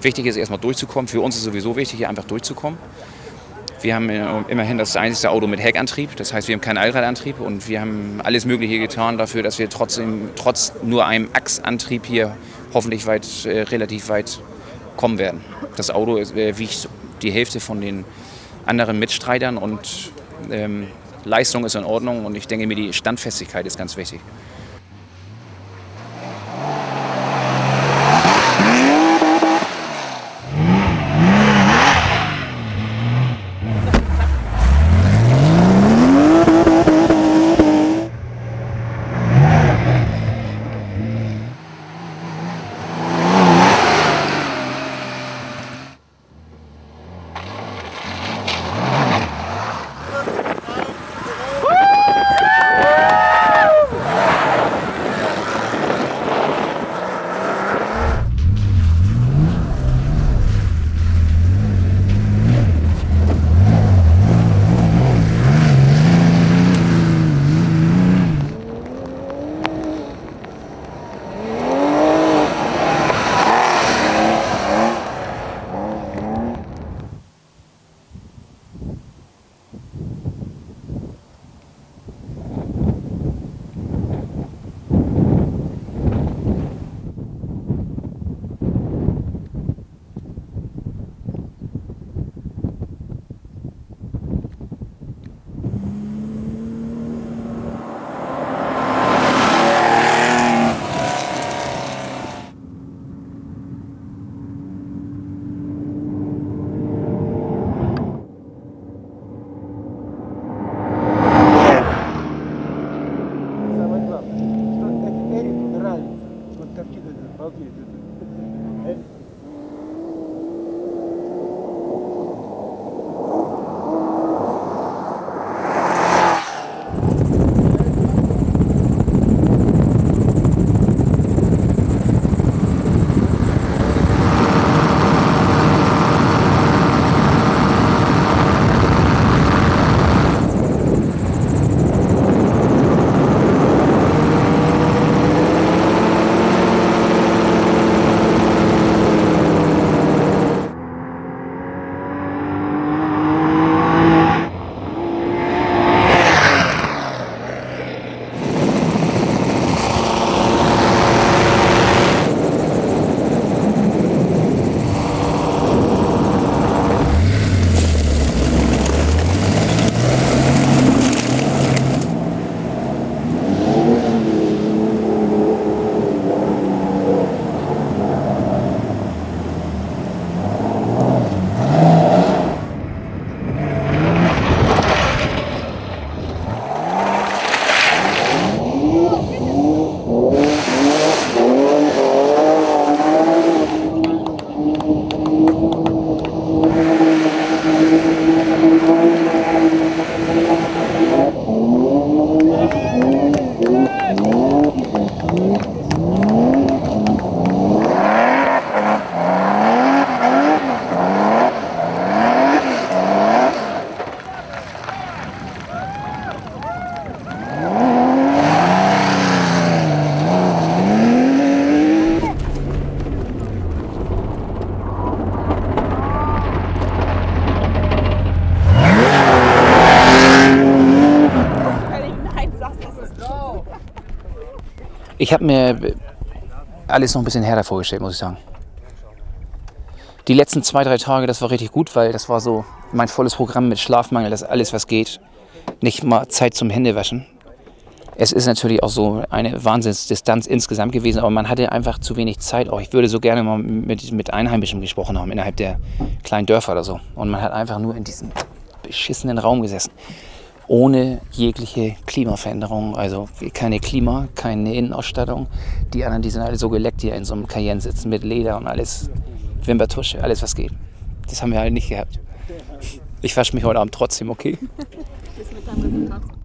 Wichtig ist erstmal durchzukommen. Für uns ist sowieso wichtig, hier einfach durchzukommen. Wir haben immerhin das einzige Auto mit Heckantrieb, das heißt, wir haben keinen Allradantrieb und wir haben alles Mögliche getan dafür, dass wir trotz nur einem Achsantrieb hier hoffentlich relativ weit kommen werden. Das Auto wiegt die Hälfte von den anderen Mitstreitern und Leistung ist in Ordnung und ich denke mir, die Standfestigkeit ist ganz wichtig. Ich habe mir alles noch ein bisschen härter vorgestellt, muss ich sagen. Die letzten 2, 3 Tage, das war richtig gut, weil das war so mein volles Programm mit Schlafmangel, das alles, was geht. Nicht mal Zeit zum Händewaschen. Es ist natürlich auch so eine Wahnsinnsdistanz insgesamt gewesen, aber man hatte einfach zu wenig Zeit. Auch ich würde so gerne mal mit Einheimischen gesprochen haben, innerhalb der kleinen Dörfer oder so. Und man hat einfach nur in diesem beschissenen Raum gesessen. Ohne jegliche Klimaveränderung, also keine Klima, keine Innenausstattung. Die anderen, die sind alle so geleckt, die in so einem Cayenne sitzen mit Leder und alles, Wimpertusche, alles was geht. Das haben wir halt nicht gehabt. Ich wasche mich heute Abend trotzdem, okay? Bis mit deinem Resultat.